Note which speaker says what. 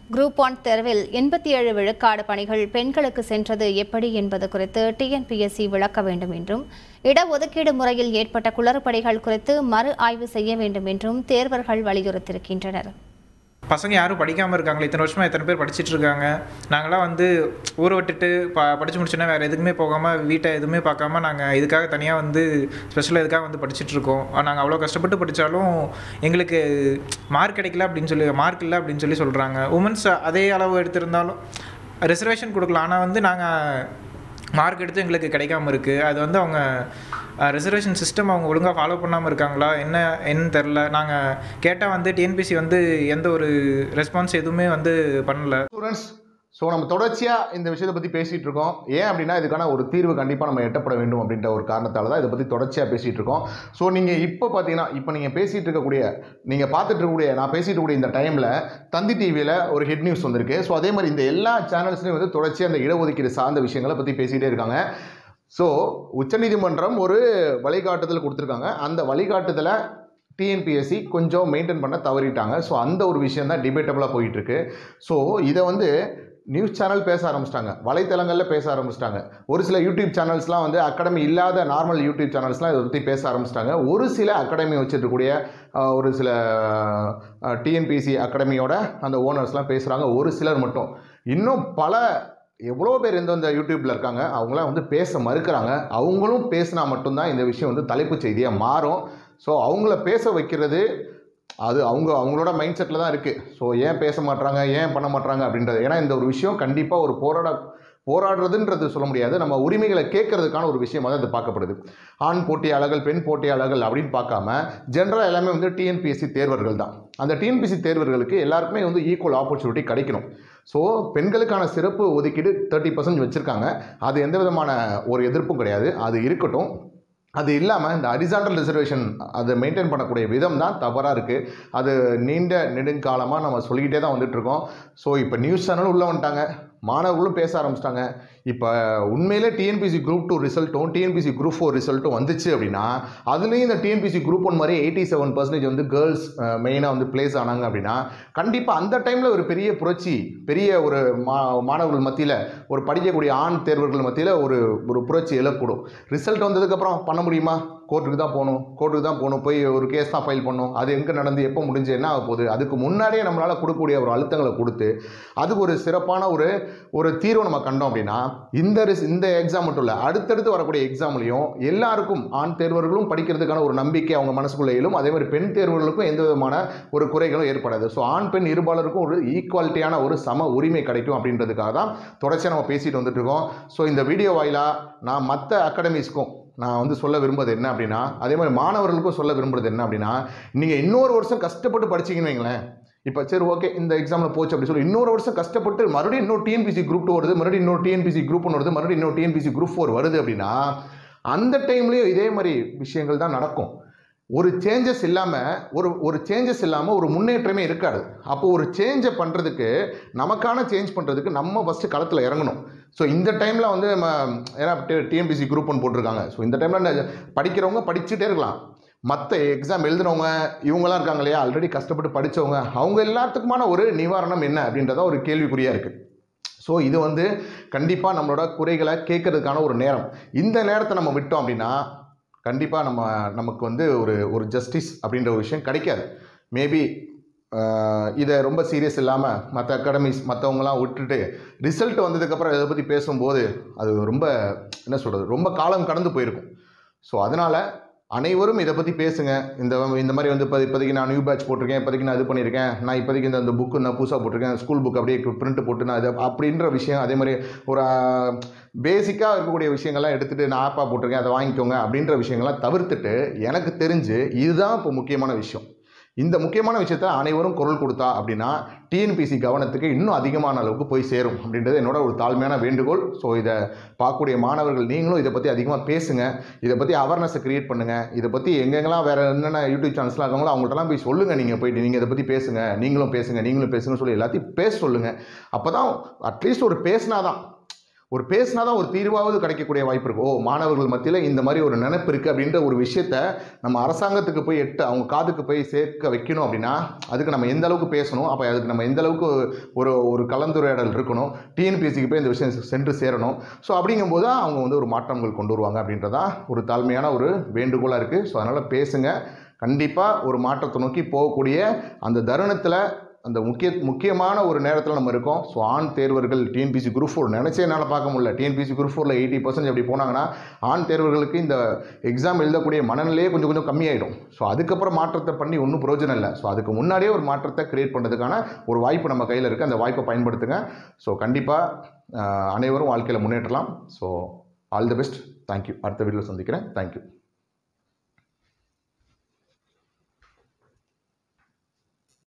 Speaker 1: Group 1 தேர்வில் 87 விழுக்காடு பணிகள் பெண்களுக்கு சென்றது எப்படி என்பது குறித்து டிஎன்பிஎஸ்சி விளக்க வேண்டும் என்றும், இடஒதுக்கீடு முறையில் ஏற்பட்ட குளறுபடிகள் குறித்து மறு ஆய்வு செய்ய வேண்டும் என்றும் தேர்வர்கள் வலியுறுத்தியிருக்கின்றனர்.
Speaker 2: பசங்க யாரும் படிக்காமல் இருக்காங்களே, இத்தனை வருஷமாக எத்தனை பேர் படிச்சுட்டு இருக்காங்க. நாங்களாம் வந்து ஊரை விட்டுட்டு படித்து முடிச்சோன்னா வேறு எதுக்குமே போகாமல் வீட்டை எதுவுமே பார்க்காம நாங்கள் இதுக்காக தனியாக வந்து ஸ்பெஷலாக இதுக்காக வந்து படிச்சுட்ருக்கோம். நாங்கள் அவ்வளோ கஷ்டப்பட்டு படித்தாலும் எங்களுக்கு மார்க் கிடைக்கல அப்படின்னு சொல்லி, மார்க் இல்லை அப்படின்னு சொல்லி சொல்கிறாங்க. உமன்ஸ் அதே அளவு எடுத்திருந்தாலும் ரிசர்வேஷன் கொடுக்கலாம், ஆனால் வந்து நாங்கள் மார்க் எடுத்து எங்களுக்கு கிடைக்காம இருக்குது. அது வந்து அவங்க ரிசர்வேஷன் சிஸ்டம் அவங்க ஒழுங்காக ஃபாலோ பண்ணாமல் இருக்காங்களா என்னன்னு தெரில. நாங்கள் கேட்டால் வந்து டிஎன்பிசி வந்து எந்த ஒரு ரெஸ்பான்ஸ் எதுவுமே வந்து பண்ணல.
Speaker 3: ஸ்டூடெண்ட்ஸ், ஸோ நம்ம தொடர்ச்சியாக இந்த விஷயத்தை பற்றி பேசிகிட்டு இருக்கோம். ஏன் அப்படின்னா இதுக்கான ஒரு தீர்வு கண்டிப்பாக நம்ம எட்டப்பட வேண்டும் அப்படின்ற ஒரு காரணத்தால் தான் இதை பற்றி தொடர்ச்சியாக பேசிகிட்டு இருக்கோம். ஸோ நீங்கள் இப்போ பார்த்தீங்கன்னா, இப்போ நீங்கள் பேசிகிட்டு இருக்கக்கூடிய, நீங்கள் பார்த்துட்டு இருக்கக்கூடிய, நான் பேசிகிட்டு இருக்கக்கூடிய இந்த டைமில் தந்தி டிவியில் ஒரு ஹெட் நியூஸ் வந்திருக்கு. ஸோ அதே மாதிரி இந்த எல்லா சேனல்ஸ்லையும் வந்து தொடர்ச்சியாக அந்த இடஒதுக்கீடு சார்ந்த விஷயங்களை பற்றி பேசிகிட்டே இருக்காங்க. ஸோ உச்சநீதிமன்றம் ஒரு வழிகாட்டுதல் கொடுத்துருக்காங்க. அந்த வழிகாட்டுதலை டிஎன்பிஎஸ்சி கொஞ்சம் மெயின்டைன் பண்ண தவறிட்டாங்க. ஸோ அந்த ஒரு விஷயம் தான் டிபேட்டபுளாக போயிட்டுருக்கு. ஸோ இதை வந்து நியூஸ் சேனல் பேச ஆரம்பிச்சிட்டாங்க, வலைத்தளங்களில் பேச ஆரம்பிச்சிட்டாங்க. ஒரு சில யூடியூப் சேனல்ஸ்லாம் வந்து அகாடமி இல்லாத நார்மல் யூடியூப் சேனல்ஸ்லாம் இதை பற்றி பேச ஆரம்பிச்சிட்டாங்க. ஒரு சில அகாடமி வச்சுருக்கக்கூடிய ஒரு சில டிஎன்பிஎஸ்சி அகாடமியோட அந்த ஓனர்ஸ்லாம் பேசுகிறாங்க, ஒரு சிலர் மட்டும். இன்னும் பல எவ்வளோ பேர் எந்தெந்த யூடியூப்பில் இருக்காங்க அவங்களாம் வந்து பேச மறுக்கிறாங்க. அவங்களும் பேசினா மட்டும்தான் இந்த விஷயம் வந்து தலைப்பு செய்தியாக மாறும். ஸோ அவங்கள பேச வைக்கிறது அது அவங்களோட மைண்ட் செட்டில் தான் இருக்குது. ஸோ ஏன் பேச மாட்றாங்க, ஏன் பண்ண மாட்றாங்க அப்படின்றது. ஏன்னா இந்த ஒரு விஷயம் கண்டிப்பாக ஒரு போராடுறதுன்றது சொல்ல முடியாது, நம்ம உரிமைகளை கேட்கறதுக்கான ஒரு விஷயமாக தான் இது பார்க்கப்படுது. ஆண் போட்டியாளர்கள், பெண் போட்டியாளர்கள் அப்படின்னு பார்க்காம ஜென்ரலாக எல்லாமே வந்து டிஎன்பிஎஸ்சி தேர்வர்கள் தான். அந்த டிஎன்பிஎஸ்சி தேர்வர்களுக்கு எல்லாருக்குமே வந்து ஈக்குவல் ஆப்பர்ச்சுனிட்டி கிடைக்கணும். ஸோ பெண்களுக்கான சிறப்பு ஒதுக்கீடு 30% வச்சுருக்காங்க. அது எந்த விதமான ஒரு எதிர்ப்பும் கிடையாது, அது இருக்கட்டும். அது இல்லாமல் இந்த ஹரிசாண்டல் ரிசர்வேஷன் அதை மெயின்டைன் பண்ணக்கூடிய விதம் தான் தவறாக இருக்குது. அது நீண்ட நெடுங்காலமாக நம்ம சொல்லிக்கிட்டே தான் வந்துட்டுருக்கோம். ஸோ இப்போ நியூஸ் சேனல் உள்ளே வந்துட்டாங்க, மாணவர்களும் பேச ஆரம்பிச்சிட்டாங்க. இப்போ உண்மையிலே டிஎன்பிசி குரூப் 2 ரிசல்ட்டும் டிஎன்பிசி குரூப் 4 ரிசல்ட்டும் வந்துச்சு அப்படின்னா அதுலேயும் இந்த டிஎன்பிசி குரூப் 1 மாதிரி 87% வந்து கேர்ள்ஸ் மெயினாக வந்து பிளேஸ் ஆனாங்க அப்படின்னா கண்டிப்பாக அந்த டைமில் ஒரு பெரிய புரட்சி, பெரிய ஒரு மாணவர்கள் மத்தியில், ஒரு படிக்கக்கூடிய ஆண் தேர்வர்கள் மத்தியில் ஒரு புரட்சி எழக்கூடும். ரிசல்ட் வந்ததுக்கப்புறம் பண்ண முடியுமா? கோர்ட்டுக்கு தான் போகணும், போய் ஒரு கேஸ் தான் ஃபைல் பண்ணணும். அது எங்கே நடந்து எப்போ முடிஞ்சு என்ன ஆக போகுது, அதுக்கு முன்னாடியே நம்மளால் கொடுக்கக்கூடிய ஒரு அழுத்தங்களை கொடுத்து அதுக்கு ஒரு சிறப்பான ஒரு தீர்வை நம்ம கண்டோம் அப்படின்னா இந்த எக்ஸாம் மட்டும் இல்லை, அடுத்தடுத்து வரக்கூடிய எக்ஸாம்லையும் எல்லாருக்கும் ஆண் தேர்வர்களும் படிக்கிறதுக்கான ஒரு நம்பிக்கை அவங்க மனசுக்குள்ளே எழும். அதே மாதிரி பெண் தேர்வர்களுக்கும் எந்த விதமான ஒரு குறைகளும் ஏற்படாது. ஸோ ஆண் பெண் இருபாலருக்கும் ஒரு ஈக்குவாலிட்டியான ஒரு சம உரிமை கிடைக்கும் அப்படின்றதுக்காக தான் தொடர்ச்சியாக நம்ம பேசிட்டு வந்துட்டு இருக்கோம். ஸோ இந்த வீடியோ வாயிலாக நான் மற்ற அகாடமிஸ்க்கும் நான் வந்து சொல்ல விரும்புறது என்ன அப்படின்னா, அதே மாதிரி மாணவர்களுக்கும் சொல்ல விரும்புறது என்ன அப்படின்னா, நீங்கள் இன்னொரு வருஷம் கஷ்டப்பட்டு படிச்சிங்கன்னு வைங்களேன். இப்போ சரி ஓகே இந்த எக்ஸாமில் போச்சு அப்படி சொல்லி இன்னொரு வருஷம் கஷ்டப்பட்டு மறுபடியும் இன்னொரு டிஎன்பிசி குரூப் 2 வருது, மறுபடியும் இன்னொரு டிஎன்பிசி குரூப் 1 வருது, மறுபடியும் இன்னொரு டிஎன்பிசி குரூப் 4 வருது அப்படின்னா அந்த டைம்லேயும் இதே மாதிரி விஷயங்கள் தான் நடக்கும். ஒரு சேஞ்சஸ் இல்லாமல் ஒரு முன்னேற்றமே இருக்காது. அப்போ ஒரு சேஞ்சை பண்ணுறதுக்கு, நமக்கான சேஞ்ச் பண்ணுறதுக்கு நம்ம ஃபஸ்ட்டு களத்தில் இறங்கணும். ஸோ இந்த டைமில் வந்து நம்ம ஏன்னா டிஎன்பிசி குரூப் 1 போட்டிருக்காங்க. ஸோ இந்த டைமில் படிக்கிறவங்க படிச்சுட்டே இருக்கலாம். மற்ற எக்ஸாம் எழுதுனவங்க இவங்களாம் இருக்காங்க இல்லையா, ஆல்ரெடி கஷ்டப்பட்டு படித்தவங்க, அவங்க எல்லாத்துக்குமான ஒரு நிவாரணம் என்ன அப்படின்றத ஒரு கேள்விக்குறியாக இருக்குது. ஸோ இது வந்து கண்டிப்பாக நம்மளோட குறைகளை கேட்கறதுக்கான ஒரு நேரம். இந்த நேரத்தை நம்ம விட்டோம் அப்படின்னா கண்டிப்பாக நமக்கு வந்து ஒரு ஜஸ்டிஸ் அப்படின்ற ஒரு விஷயம் கிடைக்காது. மேபி இதை ரொம்ப சீரியஸ் இல்லாமல் மற்ற அகாடமிஸ் மற்றவங்களாம் விட்டுட்டு ரிசல்ட் வந்ததுக்கப்புறம் இதை பற்றி பேசும்போது அது ரொம்ப என்ன சொல்கிறது, ரொம்ப காலம் கடந்து போயிருக்கும். ஸோ அதனால் அனைவரும் இதை பற்றி பேசுங்க. இந்த மாதிரி வந்து இப்போதைக்கு நான் நியூ பேட்ச் போட்டிருக்கேன், இப்போதைக்கு நான் இது பண்ணியிருக்கேன், நான் இப்போதைக்கு இந்த புக்கு நான் புதுசாக போட்டிருக்கேன், ஸ்கூல் புக் அப்படியே பிரிண்ட் போட்டு நான் இது அப்படின்ற விஷயம், அதே மாதிரி ஒரு பேசிக்காக இருக்கக்கூடிய விஷயங்கள்லாம் எடுத்துகிட்டு நான் ஆப்பாக போட்டிருக்கேன் அதை வாங்கிக்கோங்க அப்படின்ற விஷயங்கள்லாம் தவிர்த்துட்டு, எனக்கு தெரிஞ்சு இதுதான் இப்போ முக்கியமான விஷயம். இந்த முக்கியமான விஷயத்தை அனைவரும் குரல் கொடுத்தா அப்படின்னா டிஎன்பிசி கவனத்துக்கு இன்னும் அதிகமான அளவுக்கு போய் சேரும் அப்படின்றது என்னோட ஒரு தாழ்மையான வேண்டுகோள். ஸோ இதை பார்க்கக்கூடிய மாணவர்கள் நீங்களும் இதை பற்றி அதிகமாக பேசுங்க, இதை பற்றி அவேர்னஸை க்ரியேட் பண்ணுங்கள். இதை பற்றி எங்கெங்கெல்லாம் வேறு என்னென்ன யூடியூப் சேனல்ஸ்லாம் இருக்காங்களோ அவங்கள்ட்டலாம் போய் சொல்லுங்கள். நீங்கள் போயிட்டு நீங்கள் இதை பற்றி பேசுங்க, நீங்களும் பேசுங்கன்னு சொல்லி எல்லாத்தையும் பேச சொல்லுங்கள். அப்போ தான் அட்லீஸ்ட் ஒரு பேசினாதான் ஒரு பேசினா தான் ஒரு தீர்வாவது கிடைக்கக்கூடிய வாய்ப்பு இருக்கும். மாணவர்கள் மத்தியில் இந்த மாதிரி ஒரு நினைப்பு இருக்குது அப்படின்ற ஒரு விஷயத்த நம்ம அரசாங்கத்துக்கு போய் அவங்க காதுக்கு போய் சேர்க்க வைக்கணும் அப்படின்னா அதுக்கு நம்ம எந்த அளவுக்கு பேசணும், அப்போ அதுக்கு நம்ம எந்த அளவுக்கு ஒரு கலந்துரையாடல் இருக்கணும், டிஎன்பிஎஸ்சிக்கு போய் இந்த விஷயம் சென்று சேரணும். ஸோ அப்படிங்கும்போது தான் அவங்க வந்து ஒரு மாற்றங்கள் கொண்டு வருவாங்க அப்படின்றதான் ஒரு தாழ்மையான ஒரு வேண்டுகோளாக இருக்குது. ஸோ அதனால் பேசுங்க. கண்டிப்பாக ஒரு மாற்றத்தை நோக்கி போகக்கூடிய அந்த தருணத்தில் அந்த முக்கியமான ஒரு நேரத்தில் நம்ம இருக்கோம். ஸோ ஆண் தேர்வர்கள் டிஎன்பிஎஸ்சி குரூப் 4 நினச்சே என்னால் பார்க்க முடியல. டிஎன்பிஎஸ்சி குரூப் 4ல் 80% அப்படி போனாங்கன்னா ஆண் தேர்வர்களுக்கு இந்த எக்ஸாம் எழுதக்கூடிய மனநிலையே கொஞ்சம் கம்மியாயிடும். ஸோ அதுக்கப்புறம் மாற்றத்தை பண்ணி ஒன்றும் பிரயோஜனம் இல்லை. ஸோ அதுக்கு முன்னாடியே ஒரு மாற்றத்தை கிரியேட் பண்ணுறதுக்கான ஒரு வாய்ப்பு நம்ம கையில் இருக்குது. அந்த வாய்ப்பை பயன்படுத்துங்க. ஸோ கண்டிப்பாக அனைவரும் வாழ்க்கையில் முன்னேற்றலாம். So all the best. Thank you. அடுத்த வீடியோவில் சந்திக்கிறேன். தேங்க்யூ.